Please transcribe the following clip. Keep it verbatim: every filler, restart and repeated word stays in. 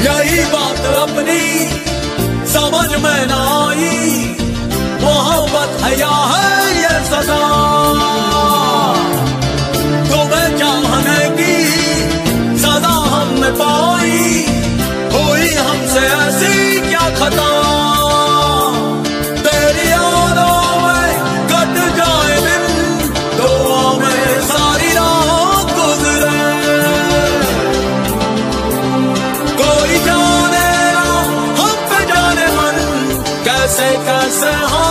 यही बात अपनी समझ में न आई, मोहब्बत है या है ये सदा। तुम्हें चाहने की सदा हमने पाई, हुई हमसे ऐसी क्या खता। तेरी यादों में कट जाए दिन, दुआ में सारी रात गुजरे। कोई जाने ना हम पे जाने मन, कैसे कैसे